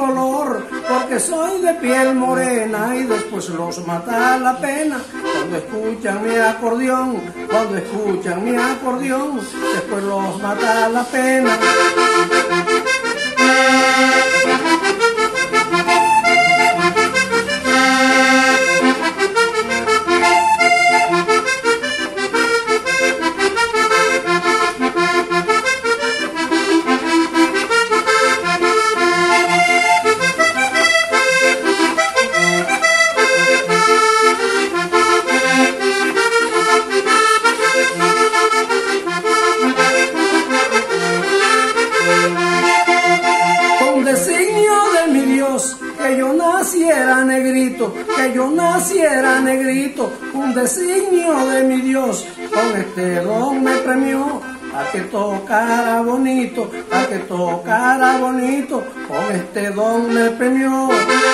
color, porque soy de piel morena y después los mata la pena. Cuando escuchan mi acordeón, cuando escuchan mi acordeón, después los mata la pena. Que yo naciera negrito, que yo naciera negrito, un designio de mi Dios, con este don me premió, a que tocara bonito, a que tocara bonito, con este don me premió.